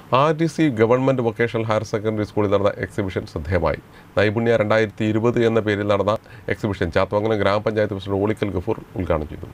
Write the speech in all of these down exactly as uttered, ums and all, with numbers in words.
R D C government vocational higher secondary സ്കൂളിൽ നടന്ന exhibition ശ്രദ്ധേയമായി. നൈപുണ്യ രണ്ടായിരത്തി ഇരുപത് എന്ന പേരിൽ നടന്ന എക്സിബിഷൻ ചാത്തമംഗലം ഗ്രാമപഞ്ചായത്ത് പ്രസിഡന്റ് ഓളിക്കൽ ഗഫൂർ ഉദ്ഘാടനം ചെയ്തു.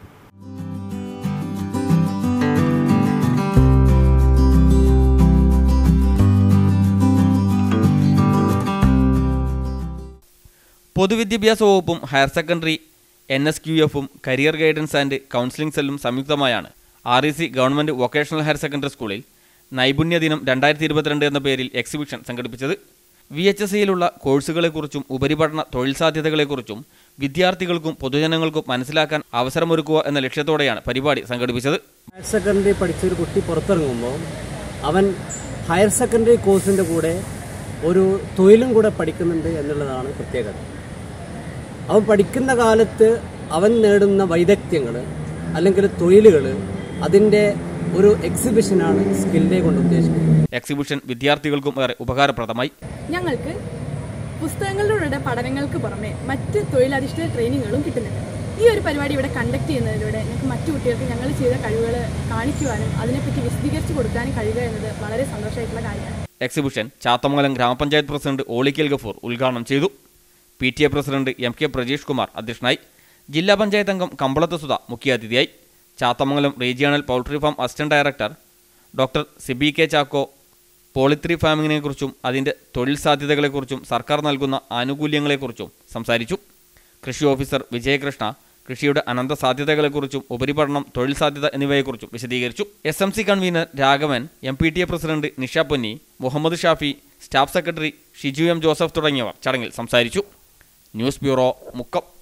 പൊതുവിദ്യാഭ്യാസ വകുപ്പും higher secondary N S Q എഫും കരിയർ ഗൈഡൻസ് ആൻഡ് കൗൺസിലിംഗ് സെല്ലും സംയുക്തമായാണ് R E C government vocational higher secondary സ്കൂളിൽ നൈപുണ്യ ദിനം രണ്ടായിരത്തി ഇരുപത്തിരണ്ട് എന്ന പേരിൽ എക്സിബിഷൻ സംഘടിപ്പിച്ചത്. വി എച്ച് എസ് സിയിലുള്ള കോഴ്സുകളെക്കുറിച്ചും ഉപരിപഠന തൊഴിൽ സാധ്യതകളെക്കുറിച്ചും വിദ്യാർത്ഥികൾക്കും പൊതുജനങ്ങൾക്കും മനസ്സിലാക്കാൻ അവസരമൊരുക്കുക എന്ന ലക്ഷ്യത്തോടെയാണ് പരിപാടി സംഘടിപ്പിച്ചത്. ഹയർ സെക്കൻഡറി പഠിച്ചൊരു കുട്ടി പുറത്തിറങ്ങുമ്പോൾ അവൻ ഹയർ സെക്കൻഡറി കോഴ്സിൻ്റെ കൂടെ ഒരു തൊഴിലും കൂടെ പഠിക്കുന്നുണ്ട് എന്നുള്ളതാണ് പ്രത്യേകത. അവൻ പഠിക്കുന്ന കാലത്ത് അവൻ നേടുന്ന വൈദഗ്ധ്യങ്ങൾ അല്ലെങ്കിൽ തൊഴിലുകൾ അതിൻ്റെ ഒരു എക്സിബിഷനാണ് സ്കിൽ ഡേ കൊണ്ട് ഉദ്ദേശിക്കുന്നത്. എക്സിബിഷൻ വിദ്യാർത്ഥികൾക്കും ഏറെ ഉപകാരപ്രദമായി. ഞങ്ങൾക്ക് പുസ്തകങ്ങളിലൂടെ പഠനങ്ങൾക്ക് പുറമെ മറ്റ് തൊഴിലധിഷ്ഠിത ട്രെയിനിങ്ങുകളും കിട്ടുന്നുണ്ട്. ഈ ഒരു പരിപാടി ഇവിടെ കണ്ടക്ട് ചെയ്യുന്നതിലൂടെ ഞങ്ങൾക്ക് മറ്റു കുട്ടികൾക്ക് ഞങ്ങൾ ചെയ്ത കഴിവുകൾ കാണിക്കുവാനും അതിനെപ്പറ്റി വിശദീകരിച്ചു കൊടുക്കാനും കഴിയുക എന്നത് വളരെ സന്തോഷമായിട്ടുള്ള കാര്യമാണ്. എക്സിബിഷൻ ചാത്തമംഗലം ഗ്രാമപഞ്ചായത്ത് പ്രസിഡന്റ് ഓളിക്കൽ ഗഫൂർ ഉദ്ഘാടനം ചെയ്തു. P T A president M K Prajeesh Kumar അധ്യക്ഷനായി. ജില്ലാ പഞ്ചായത്ത് അംഗം കമ്പളത്ത് സുധ മുഖ്യാതിഥിയായി. Chathamangalam regional poultry farm assistant director doctor Sibi K Chacko poultry ഫാമിങ്ങിനെക്കുറിച്ചും അതിൻ്റെ തൊഴിൽ സാധ്യതകളെക്കുറിച്ചും സർക്കാർ നൽകുന്ന ആനുകൂല്യങ്ങളെക്കുറിച്ചും സംസാരിച്ചു. കൃഷി ഓഫീസർ വിജയകൃഷ്ണ കൃഷിയുടെ അനന്ത സാധ്യതകളെക്കുറിച്ചും ഉപരിപഠനം തൊഴിൽ സാധ്യത എന്നിവയെക്കുറിച്ചും വിശദീകരിച്ചു. S M C convenor Raghavan, M P T A president Nisha Ponni, Muhammad Shafi, staff secretary Shiju M Joseph തുടങ്ങിയവർ ചടങ്ങിൽ സംസാരിച്ചു. News bureau, Mukkam.